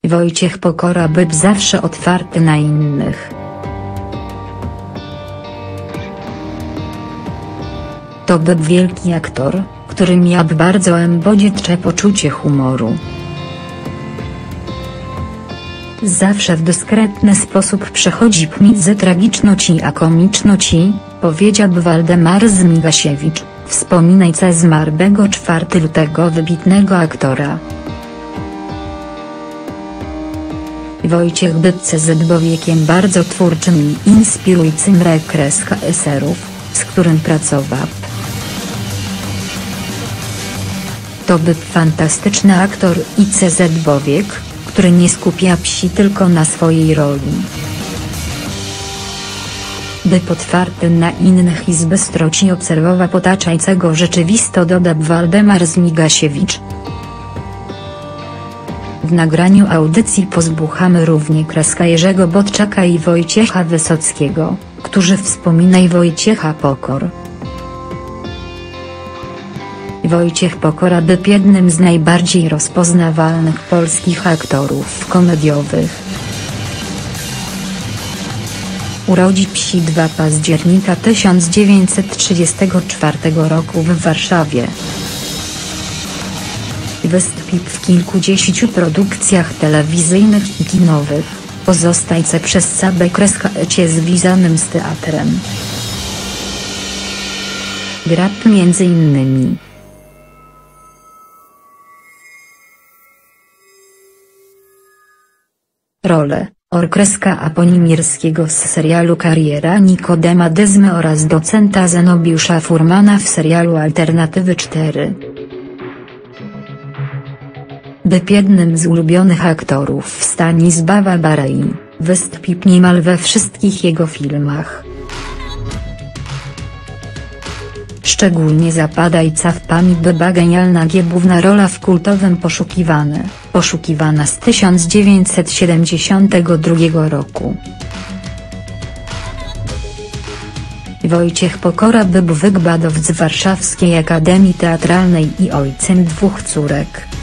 Wojciech Pokora był zawsze otwarty na innych. To był wielki aktor, który miał bardzo głębokie poczucie humoru. Zawsze w dyskretny sposób przechodzi pomiędzy tragiczności a komiczności, powiedziałby Waldemar Zmigasiewicz, wspominając zmarłego 4 lutego wybitnego aktora. Wojciech był człowiekiem bardzo twórczym i inspirującym reżyserów, z którym pracował. To był fantastyczny aktor i człowiek, który nie skupia się tylko na swojej roli. Był otwarty na innych i z bystrości obserwował otaczającego rzeczywistość, dodał Waldemar Zmigasiewicz. W nagraniu audycji posłuchamy również Jerzego Bodczaka i Wojciecha Wysockiego, którzy wspominają Wojciecha Pokor. Wojciech Pokora był jednym z najbardziej rozpoznawalnych polskich aktorów komediowych. Urodził się 2 października 1934 roku w Warszawie. Wystąpił w kilkudziesięciu produkcjach telewizyjnych i kinowych, pozostając przez cały okres związanym z teatrem. Grał m.in. rolę Orkreska Aponimirskiego z serialu Kariera Nikodema Dyzmy oraz docenta Zenobiusza Furmana w serialu Alternatywy 4. Był jednym z ulubionych aktorów Stanisława Barei, wystąpił niemal we wszystkich jego filmach. Szczególnie zapadająca w pamięć była genialna główna rola w kultowym Poszukiwana z 1972 roku. Wojciech Pokora był wykładowcą z Warszawskiej Akademii Teatralnej i ojcem 2 córek.